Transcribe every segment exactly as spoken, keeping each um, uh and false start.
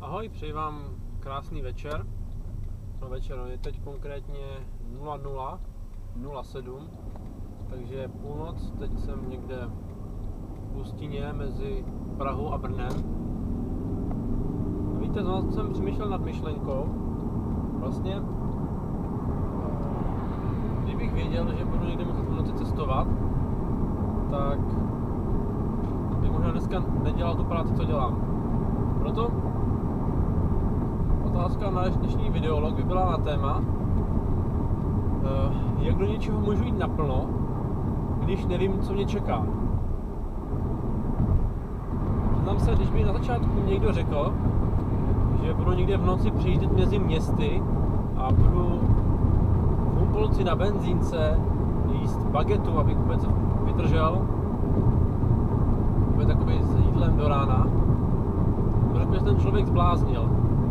Ahoj, přeji vám krásný večer. No večer, no je teď konkrétně nula nula nula sedm, takže je půlnoc, teď jsem někde v Ústině mezi Prahou a Brnem. A víte, no, jsem přemýšlel nad myšlenkou, vlastně, kdybych věděl, že budu někde muset v noci cestovat, tak bych možná dneska nedělal tu práci, co dělám. Proto otázka na dnešní videolog by byla na téma, jak do něčeho můžu jít naplno, když nevím, co mě čeká. Znám se, když by na začátku někdo řekl, že budu někde v noci přejíždět mezi městy a budu v Humpolci na benzínce jíst bagetu, abych vůbec vydržel, bude takový s jídlem do rána, protože ten člověk zbláznil.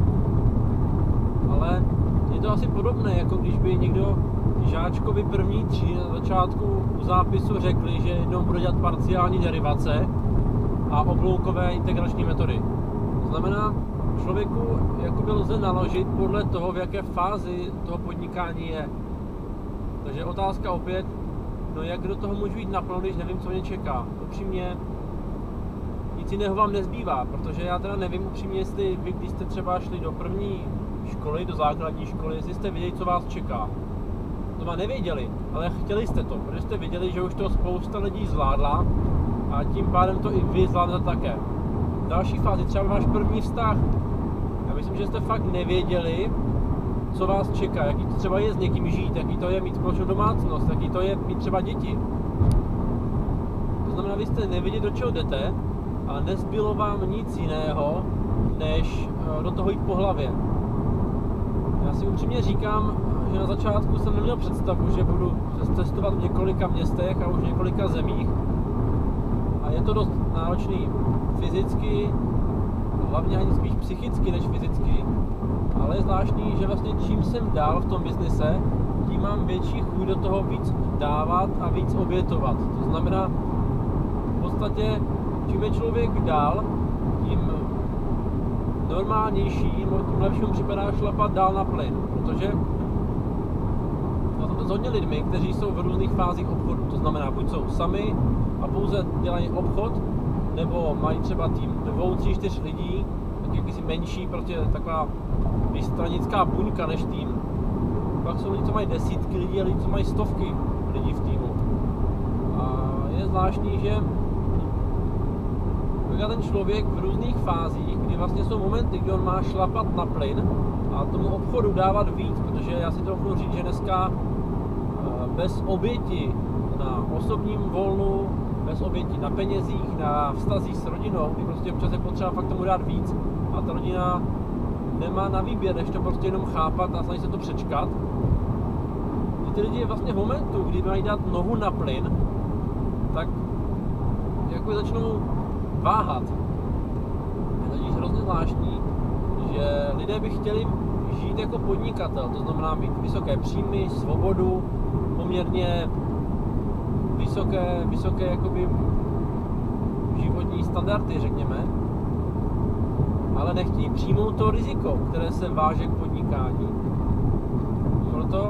Ale je to asi podobné, jako když by někdo žáčkovi první třídy na začátku u zápisu řekli, že jednou bude dělat parciální derivace a obloukové integrační metody. To znamená, člověku jakoby lze naložit podle toho, v jaké fázi toho podnikání je. Takže otázka opět, no jak do toho můžu jít naplno, když nevím, co mě čeká. Upřímně, nic jiného vám nezbývá, protože já teda nevím upřímně, jestli vy, když jste třeba šli do první školy, do základní školy, jestli jste věděli, co vás čeká. To má nevěděli, ale chtěli jste to, protože jste věděli, že už to spousta lidí zvládla a tím pádem to i vy zvládnete také. V další fázi, třeba váš první vztah, já myslím, že jste fakt nevěděli, co vás čeká, jaký to třeba je s někým žít, jaký to je mít společnou domácnost, jaký to je mít třeba děti. To znamená, vy jste nevěděli, do čeho jdete a nezbylo vám nic jiného, než do toho jít po hlavě. Já si upřímně říkám, že na začátku jsem neměl představu, že budu cestovat v několika městech a už v několika zemích. A je to dost náročný fyzicky, hlavně ani spíš psychicky než fyzicky. Ale je zvláštní, že vlastně čím jsem dál v tom biznise, tím mám větší chuť do toho víc dávat a víc obětovat. To znamená, v podstatě, čím je člověk dál, tím normálnější, tím lepší mu připadá šlapat dál na plyn, protože já jsem to s hodně lidmi, kteří jsou v různých fázích obchodu, to znamená, buď jsou sami a pouze dělají obchod, nebo mají třeba tým dvou, tří, čtyř lidí, tak jakýsi menší, prostě taková stranická buňka než tým. Pak jsou lidi, co mají desítky lidí a lidi, co mají stovky lidí v týmu. A je zvláštní, že ten člověk v různých fázích, kdy vlastně jsou momenty, kdy on má šlapat na plyn a tomu obchodu dávat víc, protože já si to můžu říct, že dneska bez oběti na osobním volnu, bez oběti na penězích, na vztazích s rodinou, kdy prostě občas je potřeba fakt tomu dát víc a ta rodina nemá na výběr, než to prostě jenom chápat a snaží se to přečkat. Ty lidi vlastně v momentu, kdy mají dát nohu na plyn, tak jako začnou váhat. Je totiž hrozně zvláštní, že lidé by chtěli žít jako podnikatel, to znamená mít vysoké příjmy, svobodu, poměrně vysoké, vysoké jakoby životní standardy, řekněme, ale nechtějí přijmout to riziko, které se váže k podnikání. Proto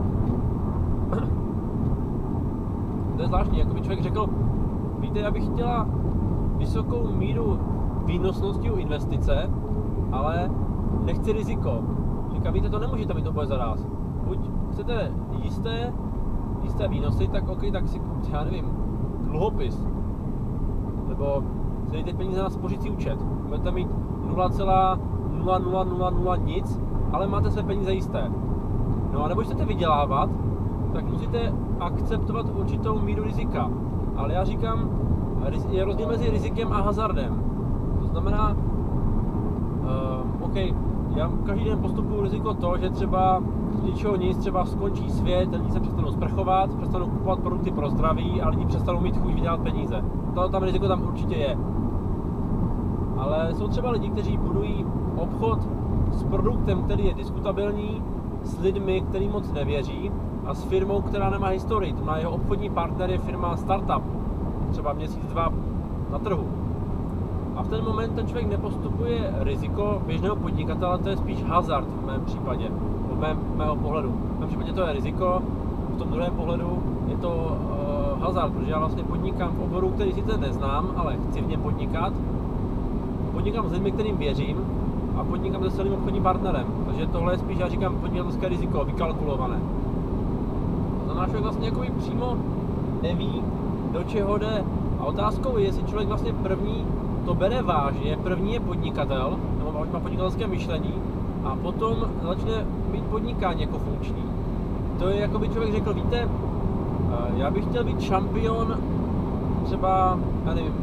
to je zvláštní, jako by člověk řekl, víte, já bych chtěla vysokou míru výnosnosti u investice, ale nechci riziko. Říká, víte, to nemůžete mít oboje za nás. Buď chcete jisté, jisté výnosy, tak ok, tak si kupte, já nevím, dluhopis. Nebo si dejte peníze na spořící účet. Budete mít nula celá nula nula nula nula nic, ale máte své peníze jisté. No a nebo chcete vydělávat, tak musíte akceptovat určitou míru rizika. Ale já říkám, je rozdíl mezi rizikem a hazardem. To znamená, uh, OK, já každý den postupuju riziko to, že třeba z ničeho nic, třeba skončí svět, lidi se přestanou sprchovat, přestanou kupovat produkty pro zdraví a lidi přestanou mít chuť vydělat peníze. To tam riziko tam určitě je. Ale jsou třeba lidi, kteří budují obchod s produktem, který je diskutabilní, s lidmi, který moc nevěří a s firmou, která nemá historii. To má jeho obchodní partner je firma startup, třeba měsíc, dva na trhu. A v ten moment ten člověk nepostupuje riziko běžného podnikatele, to je spíš hazard v mém případě, v mém, mého pohledu. V mém případě to je riziko, v tom druhém pohledu je to uh, hazard, protože já vlastně podnikám v oboru, který sice neznám, ale chci v něm podnikat. Podnikám s lidmi, kterým věřím a podnikám se celým obchodním partnerem. Takže tohle je spíš, já říkám, podnikatelské riziko, vykalkulované. To znamená, člověk vlastně jakoby přímo neví, do čeho jde. A otázkou je, jestli člověk vlastně první to bere vážně, první je podnikatel, nebo má podnikatelské myšlení, a potom začne mít podnikání jako funkční. To je, jako by člověk řekl, víte, já bych chtěl být šampion třeba, já nevím,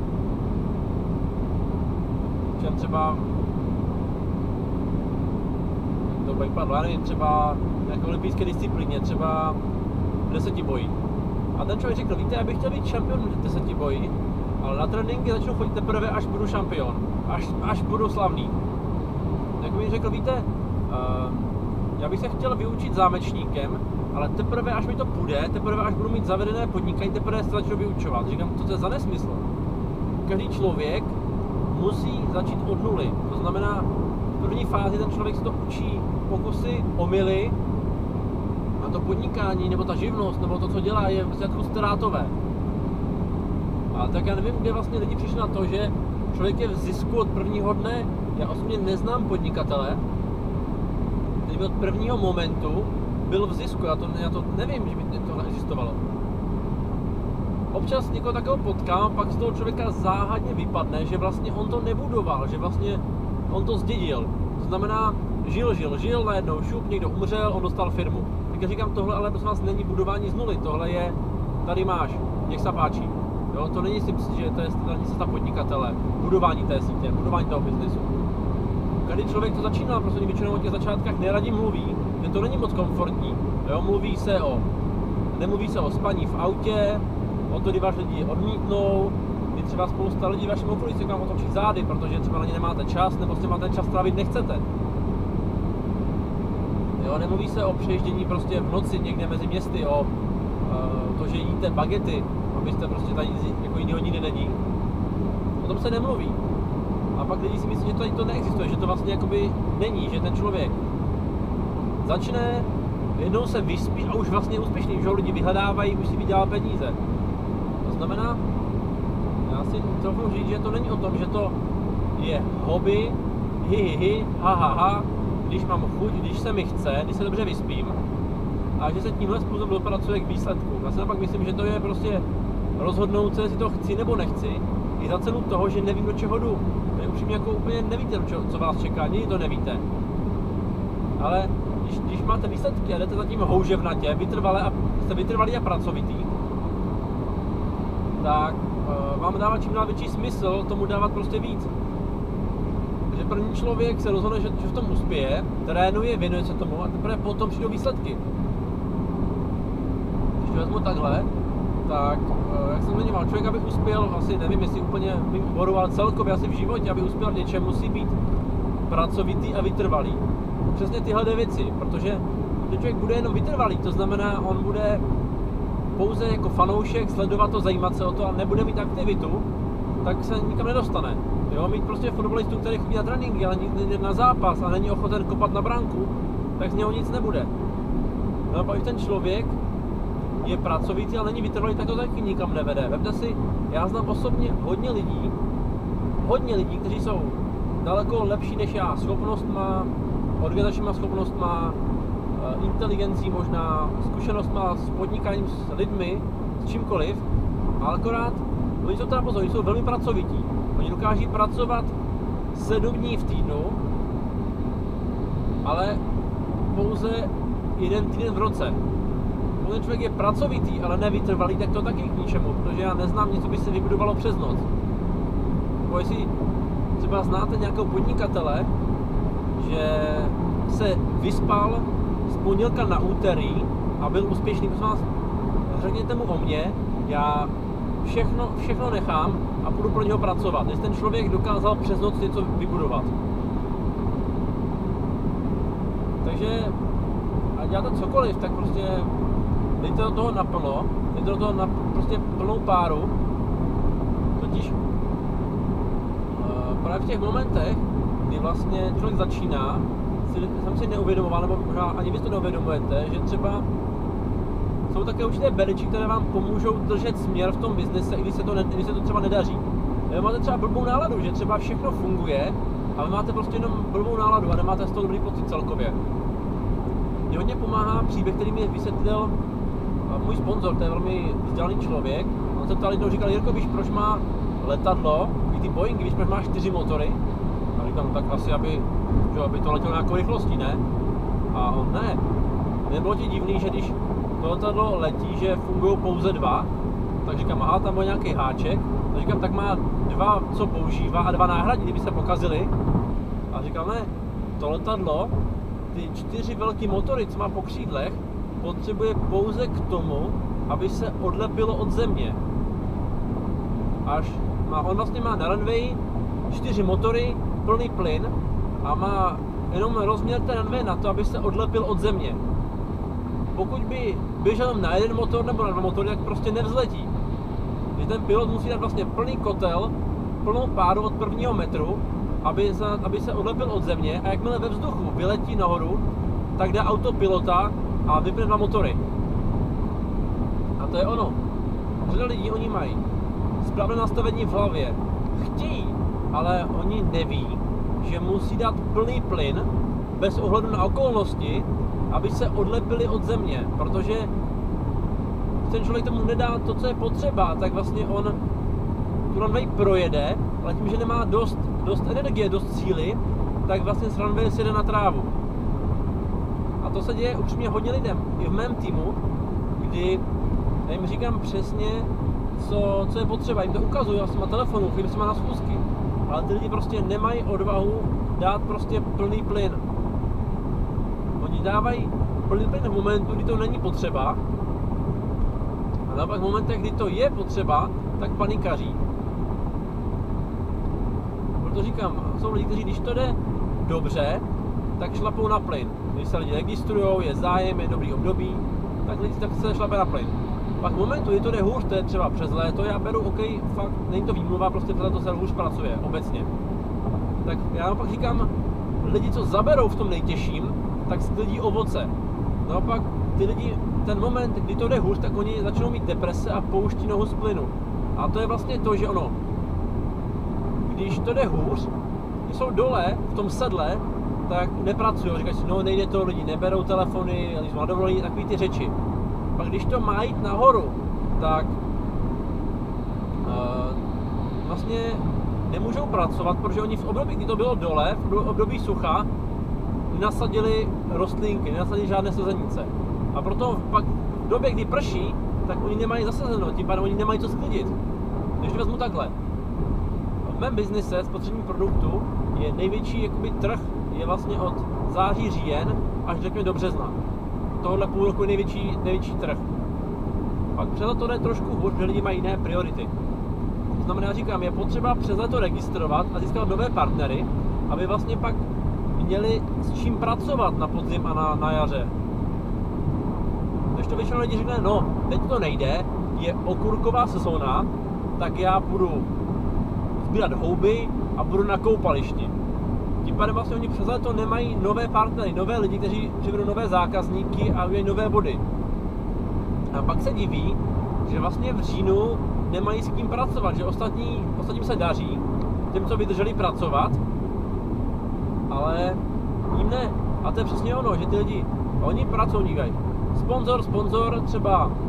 čem třeba, to by padlo, já nevím, třeba nějaké olympijské disciplíně, třeba desetiboji. A ten člověk řekl, víte, já bych chtěl být šampion v desetiboji, ale na tréninky začnu chodit teprve, až budu šampion, až, až budu slavný. Tak mi řekl, víte, uh, já bych se chtěl vyučit zámečníkem, ale teprve, až mi to půjde, teprve, až budu mít zavedené podnikání, teprve se začnu vyučovat. Říkám, to je za nesmysl. Každý člověk musí začít od nuly. To znamená, v první fázi ten člověk se to učí pokusy, omyly, a to podnikání, nebo ta živnost, nebo to, co dělá, je v začátku ztrátové. A tak já nevím, kde vlastně lidi přišli na to, že člověk je v zisku od prvního dne. Já osobně neznám podnikatele, který by od prvního momentu byl v zisku. Já to, já to nevím, že by to neexistovalo. Občas někoho takového potkám, pak z toho člověka záhadně vypadne, že vlastně on to nebudoval, že vlastně on to zdědil. To znamená, žil, žil, žil, najednou šup, někdo umřel, on dostal firmu. Tak já říkám, tohle ale prosím vás není budování z nuly, tohle je, tady máš, nech se páčí. Jo, to není si myslím, že to je standardní cesta podnikatele, budování té sítě, budování toho biznesu. Každý člověk to začíná, prostě většinou o těch začátkách neradi mluví, že to není moc komfortní. Jo, mluví se o, nemluví se o spaní v autě, o to, kdy vás lidi odmítnou, kdy třeba spousta lidí vašim okolí se k vám otočí zády, protože třeba na ně nemáte čas, nebo s máte čas trávit nechcete. Jo, nemluví se o přejiždění prostě v noci někde mezi městy, o uh, to, že jíte bagety, abyste prostě tady jako jinýho nikdy není. O tom se nemluví. A pak lidi si myslí, že tady to neexistuje, že to vlastně jakoby není, že ten člověk začne, jednou se vyspí a už vlastně je úspěšný, že lidi vyhledávají, už si vydělá peníze. To znamená, já si trochu říct, že to není o tom, že to je hobby, hi, hi, hi, ha, ha, ha, když mám chuť, když se mi chce, když se dobře vyspím, a že se tímhle způsobem dopracuje k výsledku. Já si naopak myslím, že to je prostě rozhodnout se, jestli to chci nebo nechci, i za cenu toho, že nevím, do čeho jdu. Vy upřímně jako úplně nevíte, co vás čeká, nikdy to nevíte. Ale když, když máte výsledky a jdete zatím houževnatě, vytrvalé a, jste vytrvalý a pracovitý, tak uh, vám dává čím dál větší smysl tomu dávat prostě víc. Takže první člověk se rozhodne, že, že v tom uspěje, trénuje, věnuje se tomu a teprve potom přijdou výsledky. Když to vezmu takhle, tak uh, jak jsem zmiňoval, člověk, aby uspěl, asi nevím, jestli úplně v mým oboru, ale celkově asi v životě, aby uspěl v něčem, musí být pracovitý a vytrvalý. Přesně tyhle dvě věci, protože ten člověk bude jenom vytrvalý, to znamená, on bude pouze jako fanoušek sledovat to, zajímat se o to a nebude mít aktivitu, tak se nikam nedostane. Jo, mít prostě fotbalistu, který chodí na tréninky, ale jde na zápas a není ochoten kopat na branku, tak z něho nic nebude. No a pak ten člověk je pracovitý, ale není vytrvalý, tak to taky nikam nevede. Vemte si, já znám osobně hodně lidí, hodně lidí, kteří jsou daleko lepší než já, schopnost má, organizačníma schopnost má, inteligencí možná, zkušenost má s podnikáním s lidmi, s čímkoliv, ale akorát, oni jsou teda pozor, oni jsou velmi pracovití. Oni dokáží pracovat sedm dní v týdnu, ale pouze jeden týden v roce. Pokud ten člověk je pracovitý, ale nevytrvalý, tak to taky k ničemu, protože já neznám něco, by se vybudovalo přes noc. Bo jestli třeba znáte nějakého podnikatele, že se vyspal z pondělka na úterý a byl úspěšný, prosím vás, řekněte mu o mně, já všechno, všechno nechám a budu pro něho pracovat. Jestli ten člověk dokázal přes noc něco vybudovat. Takže, ať děláte cokoliv, tak prostě dejte do toho naplno, dejte do toho na prostě plnou páru, totiž právě v těch momentech, kdy vlastně člověk začíná, si, jsem si neuvědomoval, nebo možná ani vy to neuvědomujete, že třeba jsou také určité beliči, které vám pomůžou držet směr v tom biznise, i když se to, ne, když se to třeba nedaří. Vy máte třeba blbou náladu, že třeba všechno funguje a vy máte prostě jenom blbou náladu a nemáte z toho dobrý pocit celkově. Mně hodně pomáhá příběh, který mi vysvětlil můj sponzor, to je velmi vzdělaný člověk. On se ptal jednou, říkal, Jirko, víš, proč má letadlo, ty Boeingy, víš, proč má čtyři motory? A říkám, tak asi, aby, že, aby to letělo nějakou rychlostí, ne? A on, ne. Nebylo ti divný, že když to letadlo letí, že fungují pouze dva, tak říkám, aha, tam byl nějaký háček. A říkám, tak má dva, co používá a dva náhradní, kdyby se pokazily. A říkám, ne, to letadlo, ty čtyři velký motory, co má po křídlech, potřebuje pouze k tomu, aby se odlepilo od země. Až má, on vlastně má na runway čtyři motory, plný plyn a má jenom rozměr té runway na to, aby se odlepil od země. Pokud by běžel na jeden motor nebo na dva motory, tak prostě nevzletí. Že ten pilot musí dát vlastně plný kotel, plnou páru od prvního metru, aby se, aby se odlepil od země, a jakmile ve vzduchu vyletí nahoru, tak dá autopilota a vypne dva motory. A to je ono. Řada lidí, oni mají správné nastavení v hlavě. Chtějí, ale oni neví, že musí dát plný plyn bez ohledu na okolnosti, aby se odlepili od země, protože ten člověk tomu nedá to, co je potřeba, tak vlastně on tu runway projede, ale tím, že nemá dost, dost energie, dost síly, tak vlastně z runway sjede na trávu. A to se děje upřímně hodně lidem, i v mém týmu, kdy já jim říkám přesně, co, co je potřeba, jim to ukazuju, já jsem na telefonu, chodím s nima na schůzky, ale ty lidi prostě nemají odvahu dát prostě plný plyn. Oni dávají plný plyn v momentu, kdy to není potřeba, a naopak v momentech, kdy to je potřeba, tak panikaří. Proto říkám, jsou lidi, kteří když to jde dobře, tak šlapou na plyn. Když se lidi registrujou, je zájem, je dobrý období, tak lidi tak se šlape na plyn. Pak v momentu, kdy to jde hůř, to je třeba přes léto, já beru, OK, fakt, není to výmluva, prostě přes léto se hůř pracuje, obecně. Tak já naopak říkám, lidi, co zaberou v tom nejtěžším, tak sklidí ovoce. Naopak ty lidi, ten moment, kdy to jde hůř, tak oni začnou mít deprese a pouští nohu z plynu. A to je vlastně to, že ono, když to jde hůř, když jsou dole v tom sedle, tak nepracují, říkají si, no nejde to, lidi neberou telefony, lidi jsou na dovolení, takový ty řeči. Pak když to má jít nahoru, tak uh, vlastně nemůžou pracovat, protože oni v období, kdy to bylo dole, v období sucha, nenasadili rostlinky, nenasadili žádné sazenice. A proto pak v době, kdy prší, tak oni nemají zasazeno, tím pádem oni nemají co sklidit. Když to vezmu takhle. V mém biznise spotřební produktu je největší jakoby trh, je vlastně od září, říjen až řekněme do března. Tohle půl roku je největší, největší trh. Pak přes leto jde trošku hůř, protože lidi mají jiné priority. To znamená, já říkám, je potřeba přes leto registrovat a získat nové partnery, aby vlastně pak měli s čím pracovat na podzim a na, na jaře. Když to většinou lidi řekne, no, teď to nejde, je okurková sezóna, tak já budu sbírat houby a budu na koupališti. Tím pádem vlastně oni přes léto nemají nové partnery, nové lidi, kteří přivedou nové zákazníky a udělají nové body. A pak se diví, že vlastně v říjnu nemají s kým pracovat, že ostatní, ostatním se daří, těm, co vydrželi pracovat, ale jim ne. A to je přesně ono, že ty lidi, oni pracují, dívají. Sponzor, sponzor, třeba uh,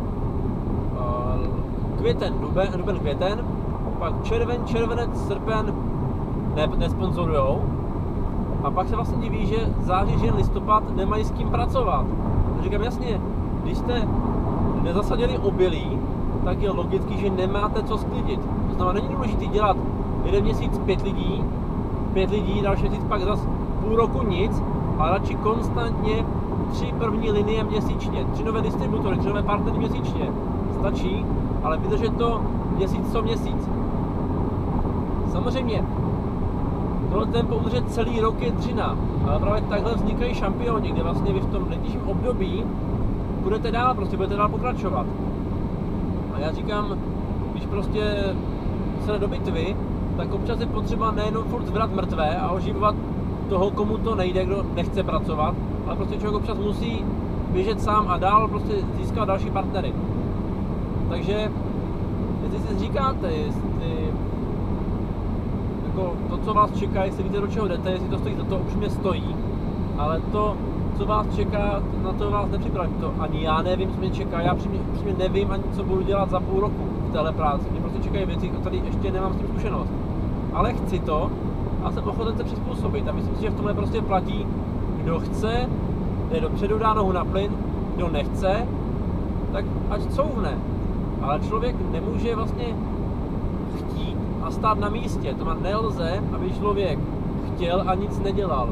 květen, duben, duben, květen, pak červen, červenec, srpen ne, nesponzorujou. A pak se vlastně diví, že září, říjen, listopad nemají s kým pracovat. To říkám jasně, když jste nezasadili obilí, tak je logicky, že nemáte co sklidit. To znamená, není důležité dělat jeden měsíc pět lidí, pět lidí, další měsíc pak zase půl roku nic, ale radši konstantně tři první linie měsíčně, tři nové distributory, tři nové partnery měsíčně. Stačí, ale vydržet to měsíc co měsíc. Samozřejmě, tohle tempo udržet celý rok je dřina, ale právě takhle vznikají šampioni, kde vlastně vy v tom nejtěžším období budete dál, prostě budete dál pokračovat. A já říkám, když prostě se jde do bitvy, tak občas je potřeba nejenom furt zvrat mrtvé a oživovat toho, komu to nejde, kdo nechce pracovat, ale prostě člověk občas musí běžet sám a dál prostě získat další partnery. Takže jestli si říkáte, jestli jako to, co vás čeká, jestli víte, do čeho jdete, jestli to stojí za to, upřímně stojí, ale to, co vás čeká, na to vás nepřipravím. To ani já nevím, co mě čeká, já upřímně nevím ani, co budu dělat za půl roku v téhle práci. Mě prostě čekají věci, které ještě nemám s tím zkušenost. Ale chci to a jsem ochoten se přizpůsobit. A myslím si, že v tomhle prostě platí, kdo chce, jde dopředu, dá nohu na plyn, kdo nechce, tak ať couvne. Ale člověk nemůže vlastně chtít a stát na místě. To nelze, aby člověk chtěl a nic nedělal.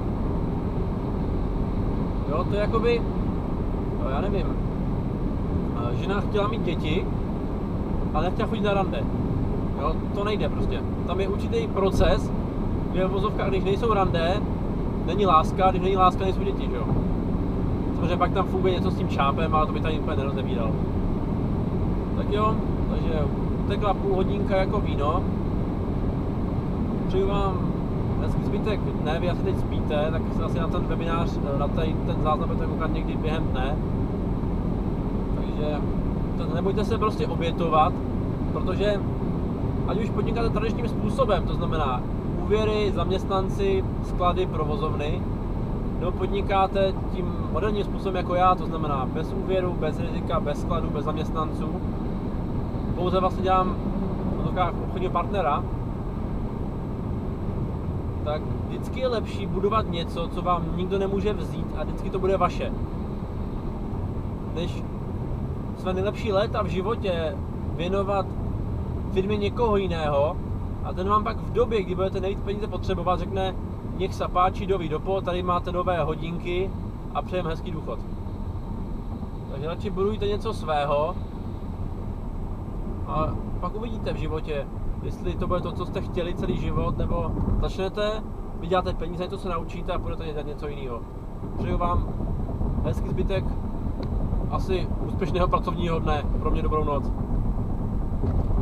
Jo, to je jakoby, no já nevím, žena chtěla mít děti, ale nechtěla chodit na rande. Jo, to nejde prostě. Tam je určitý proces, kde v vozovkách, když nejsou rande, není láska, když není láska, nejsou děti, jo. Samozřejmě pak tam funguje něco s tím čápem, ale to by tady úplně nerozebíral. Tak jo, takže utekla půl hodinka jako víno. Přeju vám hezký zbytek dne, vy asi teď spíte, tak se asi na ten webinář, na tady, ten záznam budete koukat někdy během dne. Takže to nebojte se prostě obětovat, protože ať už podnikáte tradičním způsobem, to znamená úvěry, zaměstnanci, sklady, provozovny, nebo podnikáte tím moderním způsobem jako já, to znamená bez úvěru, bez rizika, bez skladu, bez zaměstnanců, pouze vlastně dělám v obchodního partnera, tak vždycky je lepší budovat něco, co vám nikdo nemůže vzít a vždycky to bude vaše. Než své nejlepší léta v životě věnovat firmě někoho jiného a ten vám pak v době, kdy budete nejvíc peníze potřebovat, řekne nech se páči, doví dopo, tady máte nové hodinky a přejem hezký důchod. Takže radši budujte něco svého a pak uvidíte v životě, jestli to bude to, co jste chtěli celý život, nebo začnete, vyděláte peníze, něco se naučíte a budete dělat něco jiného. Přeju vám hezký zbytek asi úspěšného pracovního dne, pro mě dobrou noc.